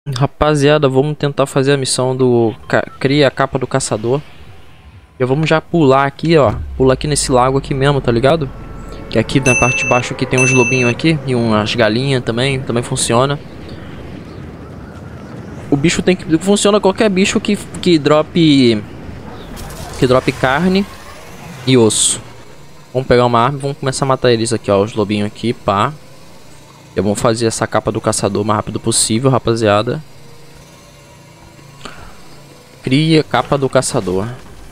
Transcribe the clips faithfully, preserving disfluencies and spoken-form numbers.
Rapaziada, vamos tentar fazer a missão do... Cria a capa do caçador. E vamos já pular aqui, ó. Pular aqui nesse lago aqui mesmo, tá ligado? Que aqui na parte de baixo aqui tem uns lobinhos aqui. E umas galinhas também, também funciona. O bicho tem que... Funciona qualquer bicho que, que drop... Que drop carne e osso. Vamos pegar uma arma e vamos começar a matar eles aqui, ó. Os lobinhos aqui, pá. E vamos fazer essa capa do caçador o mais rápido possível, rapaziada. Cria capa do caçador.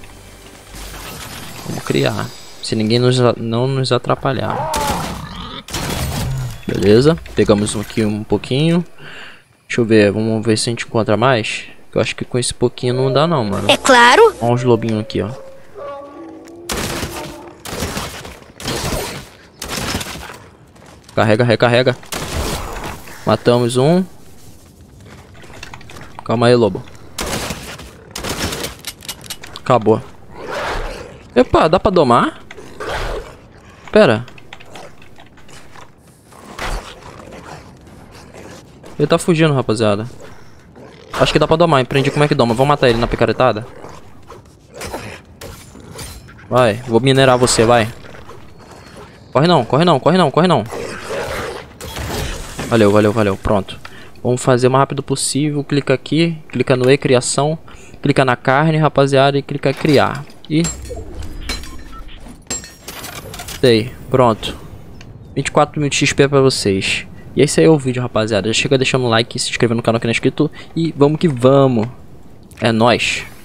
Vamos criar. Se ninguém nos, não nos atrapalhar. Beleza. Pegamos aqui um pouquinho. Deixa eu ver. Vamos ver se a gente encontra mais. Eu acho que com esse pouquinho não dá não, mano. É claro. Olha os lobinhos aqui, ó. Carrega, recarrega. Matamos um. Calma aí, lobo. Acabou. Epa, dá pra domar? Pera. Ele tá fugindo, rapaziada. Acho que dá pra domar. Aprendi como é que doma. Vamos matar ele na picaretada. Vai. Vou minerar você, vai. Corre não, corre não, corre não, corre não. Valeu, valeu, valeu. Pronto. Vamos fazer o mais rápido possível. Clica aqui. Clica no E, criação. Clica na carne, rapaziada. E clica em criar. E... Sei. Pronto. vinte e quatro mil de X P pra vocês. E esse aí é o vídeo, rapaziada. Já chega deixando o like, se inscrevendo no canal que não é inscrito. E vamos que vamos. É nóis.